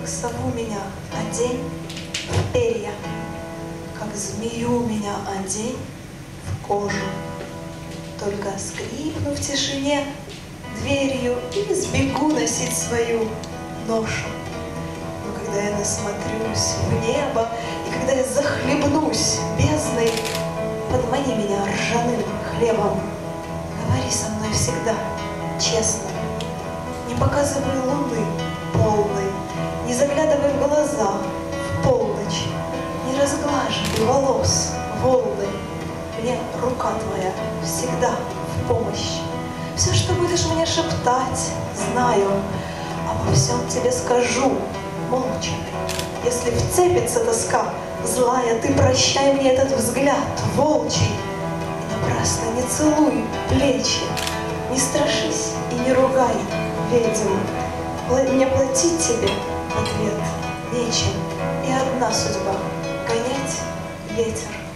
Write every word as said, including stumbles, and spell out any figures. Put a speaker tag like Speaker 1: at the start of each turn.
Speaker 1: как сову меня одень в перья, как змею меня одень в кожу. Только скрипну в тишине дверью и сбегу носить свою ношу. Но когда я насмотрюсь в небо, и когда я захлебнусь бездной, подмани меня ржаным хлебом. Говори со мной всегда честно, не показывай луны полной, не заглядывай в глаза в полночь, не разглаживай волос волны. Мне рука твоя всегда в помощь. Все, что будешь мне шептать, знаю, обо всем тебе скажу молча. Если вцепится тоска злая, ты прощай мне этот взгляд волчий. И напрасно не целуй плечи, не страшись и не ругай ведьму. Мне платить тебе в ответ нечем, и одна судьба — гонять ветер.